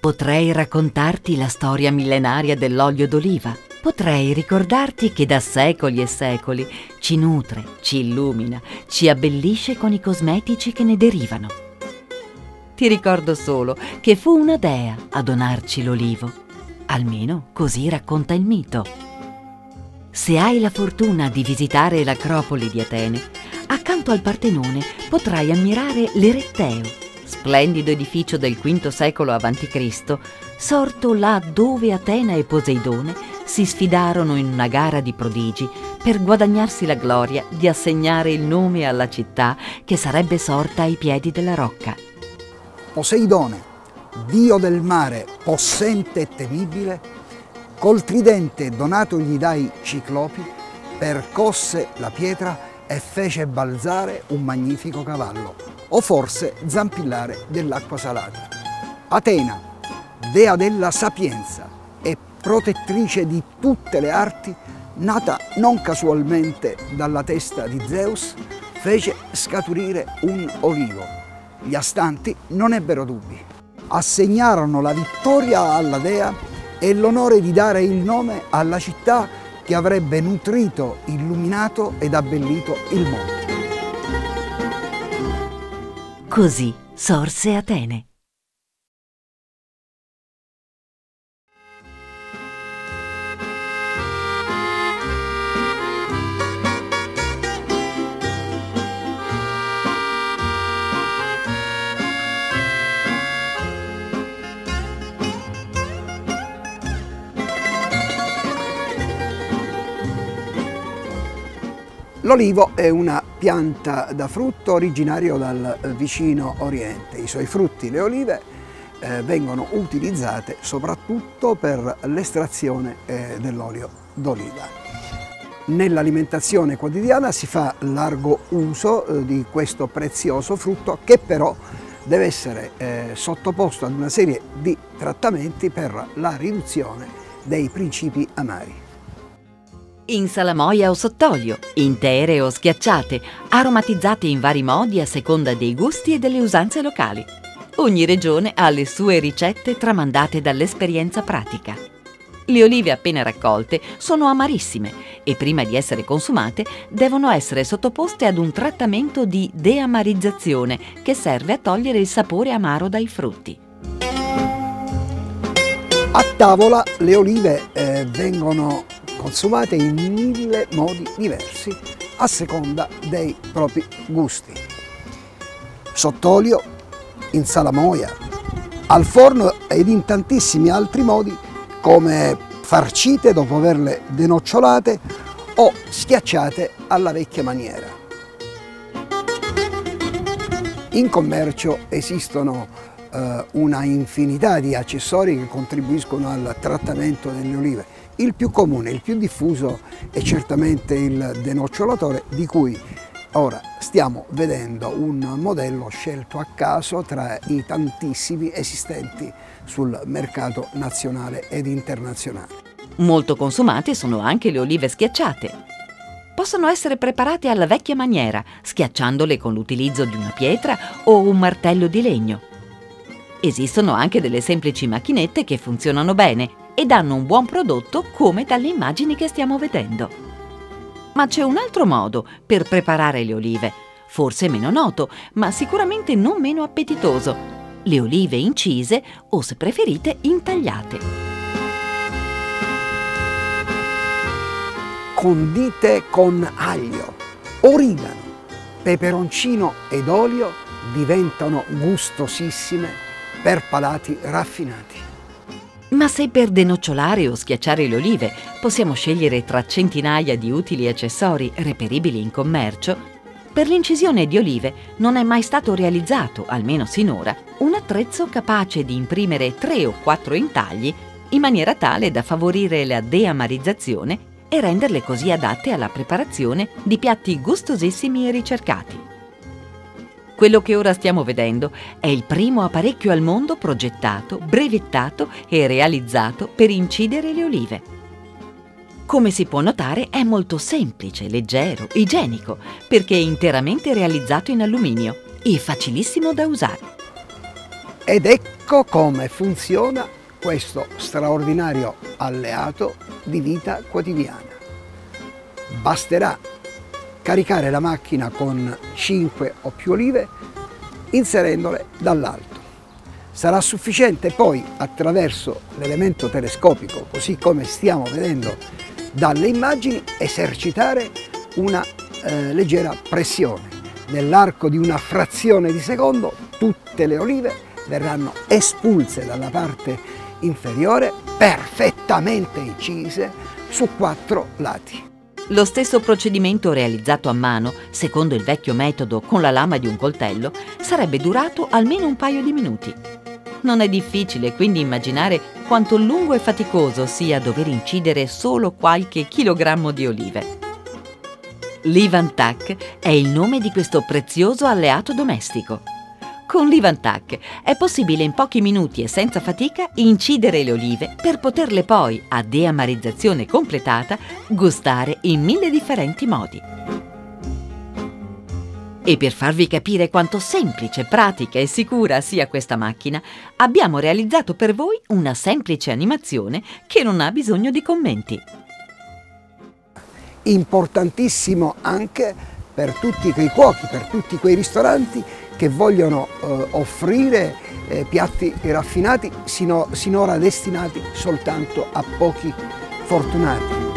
Potrei raccontarti la storia millenaria dell'olio d'oliva. Potrei ricordarti che da secoli e secoli ci nutre, ci illumina, ci abbellisce con i cosmetici che ne derivano. Ti ricordo solo che fu una dea a donarci l'olivo. Almeno così racconta il mito. Se hai la fortuna di visitare l'Acropoli di Atene, accanto al Partenone potrai ammirare l'Eretteo, splendido edificio del V secolo a.C., sorto là dove Atena e Poseidone si sfidarono in una gara di prodigi per guadagnarsi la gloria di assegnare il nome alla città che sarebbe sorta ai piedi della rocca. Poseidone, dio del mare, possente e temibile, col tridente donatogli dai ciclopi, percosse la pietra e fece balzare un magnifico cavallo, o forse zampillare dell'acqua salata. Atena, dea della sapienza e protettrice di tutte le arti, nata non casualmente dalla testa di Zeus, fece scaturire un olivo. Gli astanti non ebbero dubbi. Assegnarono la vittoria alla dea e l'onore di dare il nome alla città che avrebbe nutrito, illuminato ed abbellito il mondo. Così sorse Atene. L'olivo è una pianta da frutto originario dal vicino Oriente. I suoi frutti, le olive, vengono utilizzate soprattutto per l'estrazione dell'olio d'oliva. Nell'alimentazione quotidiana si fa largo uso di questo prezioso frutto, che però deve essere sottoposto ad una serie di trattamenti per la riduzione dei principi amari. In salamoia o sott'olio, intere o schiacciate, aromatizzate in vari modi a seconda dei gusti e delle usanze locali. Ogni regione ha le sue ricette tramandate dall'esperienza pratica. Le olive appena raccolte sono amarissime e prima di essere consumate devono essere sottoposte ad un trattamento di deamarizzazione che serve a togliere il sapore amaro dai frutti. A tavola le olive vengono consumate in 1000 modi diversi a seconda dei propri gusti. Sott'olio, in salamoia, al forno ed in tantissimi altri modi, come farcite dopo averle denocciolate o schiacciate alla vecchia maniera. In commercio esistono una infinità di accessori che contribuiscono al trattamento delle olive. Il più comune, il più diffuso è certamente il denocciolatore, di cui ora stiamo vedendo un modello scelto a caso tra i tantissimi esistenti sul mercato nazionale ed internazionale. Molto consumate sono anche le olive schiacciate. Possono essere preparate alla vecchia maniera, schiacciandole con l'utilizzo di una pietra o un martello di legno. Esistono anche delle semplici macchinette che funzionano bene e danno un buon prodotto come dalle immagini che stiamo vedendo. Ma c'è un altro modo per preparare le olive, forse meno noto, ma sicuramente non meno appetitoso: le olive incise o, se preferite, intagliate. Condite con aglio, origano, peperoncino ed olio diventano gustosissime per palati raffinati. Ma se per denocciolare o schiacciare le olive possiamo scegliere tra centinaia di utili accessori reperibili in commercio, per l'incisione di olive non è mai stato realizzato, almeno sinora, un attrezzo capace di imprimere 3 o 4 intagli in maniera tale da favorire la deamarizzazione e renderle così adatte alla preparazione di piatti gustosissimi e ricercati. Quello che ora stiamo vedendo è il primo apparecchio al mondo progettato, brevettato e realizzato per incidere le olive. Come si può notare, è molto semplice, leggero, igienico, perché è interamente realizzato in alluminio e facilissimo da usare. Ed ecco come funziona questo straordinario alleato di vita quotidiana. Basterà caricare la macchina con 5 o più olive inserendole dall'alto. Sarà sufficiente poi, attraverso l'elemento telescopico, così come stiamo vedendo dalle immagini, esercitare una leggera pressione. Nell'arco di una frazione di secondo tutte le olive verranno espulse dalla parte inferiore, perfettamente incise su 4 lati. Lo stesso procedimento realizzato a mano, secondo il vecchio metodo con la lama di un coltello, sarebbe durato almeno un paio di minuti. Non è difficile quindi immaginare quanto lungo e faticoso sia dover incidere solo qualche chilogrammo di olive. L'Ivantac è il nome di questo prezioso alleato domestico. Con l'Ivantac è possibile in pochi minuti e senza fatica incidere le olive per poterle poi, a deamarizzazione completata, gustare in 1000 differenti modi. E per farvi capire quanto semplice, pratica e sicura sia questa macchina, abbiamo realizzato per voi una semplice animazione che non ha bisogno di commenti. Importantissimo anche per tutti quei cuochi, per tutti quei ristoranti che vogliono offrire piatti raffinati sinora destinati soltanto a pochi fortunati.